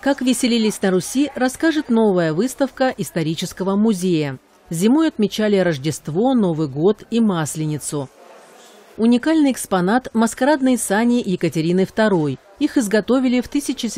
Как веселились на Руси, расскажет новая выставка исторического музея. Зимой отмечали Рождество, Новый год и Масленицу. Уникальный экспонат – маскарадные сани Екатерины II. Их изготовили в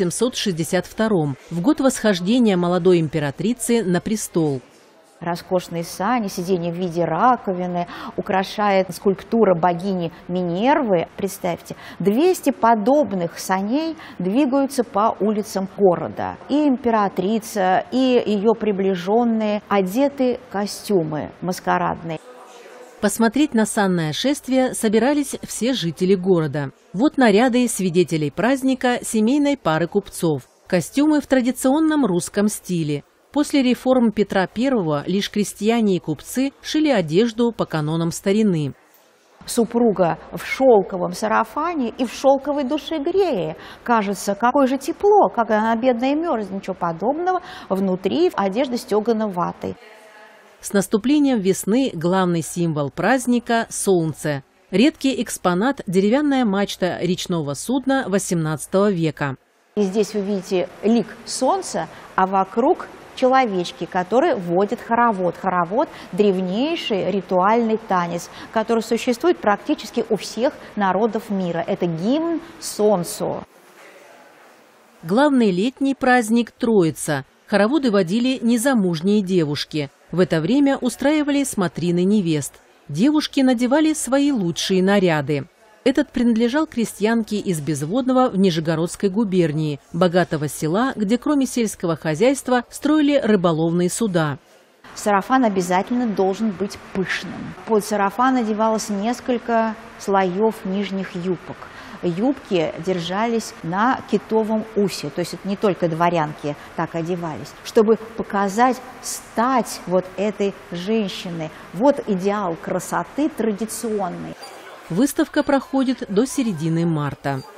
1762 в год восхождения молодой императрицы на престол. Роскошные сани, сиденья в виде раковины, украшает скульптура богини Минервы. Представьте, 200 подобных саней двигаются по улицам города. И императрица, и ее приближенные одеты в костюмы маскарадные. Посмотреть на санное шествие собирались все жители города. Вот наряды свидетелей праздника семейной пары купцов. Костюмы в традиционном русском стиле. После реформ Петра I лишь крестьяне и купцы шили одежду по канонам старины. Супруга в шелковом сарафане и в шелковой душегрее. Кажется, какое же тепло, как она бедная мерзнет, ничего подобного. Внутри одежда стегана ватой. С наступлением весны главный символ праздника – солнце. Редкий экспонат – деревянная мачта речного судна XVIII века. И здесь вы видите лик солнца, а вокруг человечки, которые водят хоровод. Хоровод – древнейший ритуальный танец, который существует практически у всех народов мира. Это гимн солнцу. Главный летний праздник – Троица. Хороводы водили незамужние девушки. В это время устраивали смотрины невест. Девушки надевали свои лучшие наряды. Этот принадлежал крестьянке из Безводного в Нижегородской губернии, богатого села, где кроме сельского хозяйства строили рыболовные суда. Сарафан обязательно должен быть пышным. Под сарафан надевалось несколько слоев нижних юбок. Юбки держались на китовом усе, то есть это не только дворянки так одевались, чтобы показать стать вот этой женщины. Вот идеал красоты традиционный. Выставка проходит до середины марта.